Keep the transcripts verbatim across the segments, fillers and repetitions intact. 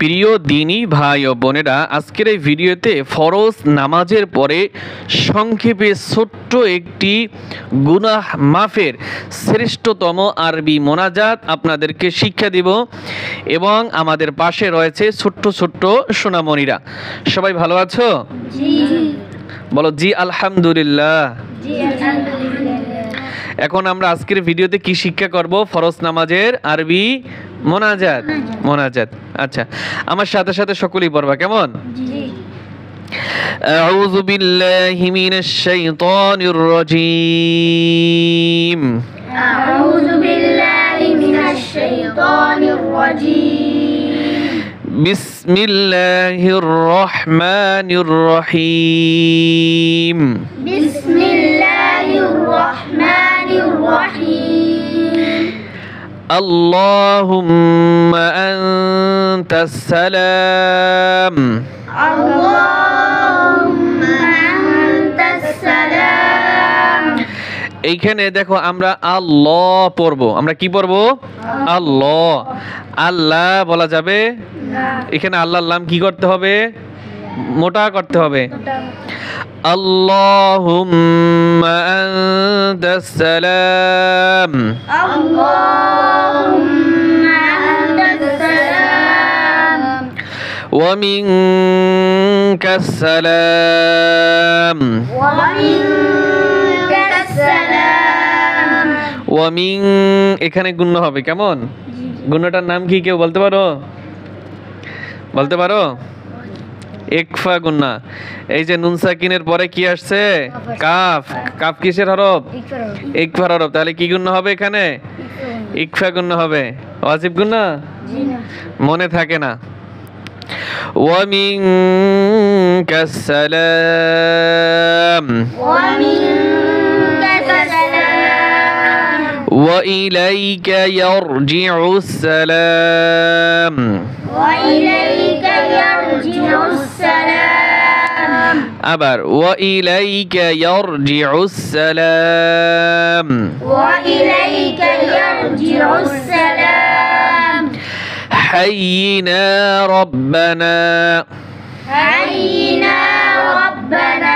প্রিয় দিনী ভাই ও বোনেরা, আজকের এই ভিডিওতে ফরজ নামাজের পরে সংক্ষেপে ছোট্ট একটি গুনাহ মাফের শ্রেষ্ঠতম আরবি মোনাজাত আপনাদেরকে শিক্ষা দিব এবং আমাদের পাশে রয়েছে ছোট্ট ছোট্ট সোনামণিরা। সবাই ভালো আছো? জি। বলো জি আলহামদুলিল্লাহ। জি আলহামদুলিল্লাহ। এখন আমরা আজকের ভিডিওতে কি শিক্ষা করব? ফরজ নামাজের আরবি মোনাজাত। মোনাজাত। আচ্ছা, আমার সাথে সাথে সকলেই পড়বা, কেমন? জি। আউযু বিল্লাহি মিনাশ শাইতানির রাজীম। আউযু বিল্লাহি মিনাশ শাইতানির রাজীম। বিসমিল্লাহির রহমানির রহিম। বিসমিল্লাহির রহমানির রহিম। আল্লাহুম্মা আনতাস সালাম। আল্লাহুম্মা আনতাস সালাম। এইখানে দেখো আমরা আল্লাহ পড়বো। আমরা কি পড়বো? আল্লাহ। আল্লাহ বলা যাবে না। এখানে আল্লাহর নাম কি করতে হবে? মোটা করতে হবে। আল্লাহুম্মা আনতাস সালাম। আল্লাহুম্মা আনতাস সালাম। ওয়া মিনকাস সালাম। ওয়া মিনকাস সালাম। ওয়া মিন এখানে গুণ হবে, কেমন? গুণটার নাম কি কেউ বলতে পারো? বলতে পারো? ইকফা গুন্না। এই যে নুন সাকিনের পরে কি আসছে? কাফ। কাফ কিসের হরফ? ইকফার হরফ। তাহলে কি গুণ হবে এখানে? ইকফা গুণ হবে। ওয়াজিব গুন্না মনে থাকে না। ওয়া মিনকাস সালাম। ওয়া মিনকাস সালাম। ওয়া ইলাইকা ইয়ারজিউস সালাম। ওয়া ইলাইকা ইয়ারজিউস সালাম। আবার ওয়া ইলাইকা ইয়ারজিউস সালাম। ওয়া ইলাইকা ইয়ারজিউস সালাম। হাইয়িনা রাব্বানা। হাইয়িনা রাব্বানা।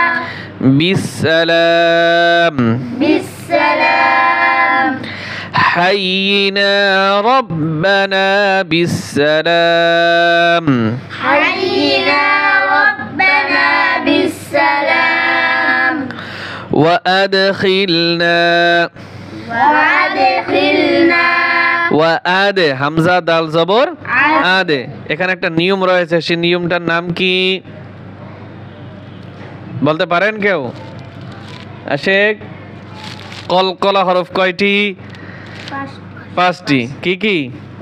বিসসালাম। বিসসালাম। হাইয়িনা রাব্বানা বিসসালাম। হাইয়িনা রাব্বানা বিসসালাম। ওয়া আদখিলনা। ওয়া আদখিলনা। ওয়া আদে হামজা দাল জবর আদে। এখানে একটা নিয়ম রয়েছে, সেই নিয়মটার নাম কি বলতে পারেন কেউ? আশেক, কলকলা হরফ কয়টি? পাঁচটি। কি কি?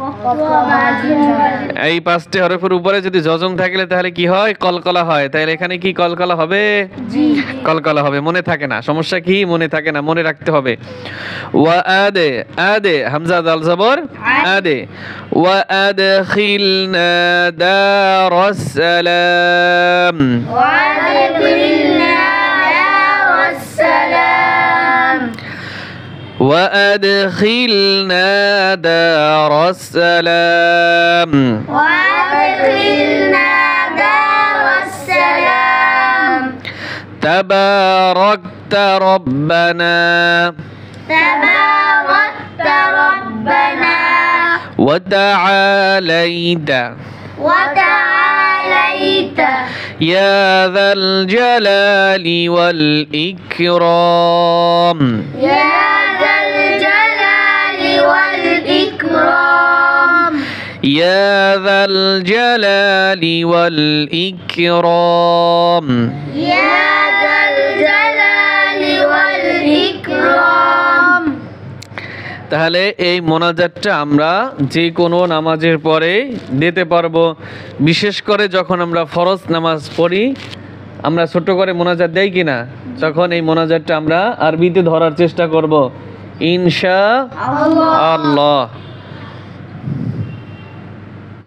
এই পাঁচটি হরফের উপরে যদি জজম থাকলে তাহলে কি হয়? কলকলা হয়। তাহলে এখানে কি কলকলা হবে? কলকলা হবে। মনে থাকে না, সমস্যা কি? মনে থাকে না, মনে রাখতে হবে। ওয়া আদে আদে হামজা দাল জবর আদে। ওয়া আদখিলনা দারাস সালাম। ওয়া আদখিলনা দারাস সালাম। وأدخلنا دار السلام. وأدخلنا دار السلام. تباركت ربنا. تباركت ربنا. وتعاليت. وتعاليت. يا ذا الجلال والإكرام. يا ذا الجلال والإكرام. يا ذا الجلال والإكرام. يا ذا الجلال والإكرام. তাহলে এই মোনাজাতটা আমরা যে কোনো নামাজের পরে দিতে পারবো। বিশেষ করে যখন আমরা ফরজ নামাজ পড়ি, আমরা ছোট করে মোনাজাত দেই কিনা, তখন এই মোনাজাতটা আমরা আরবিতে ধরার চেষ্টা করব ইনশাআল্লাহ।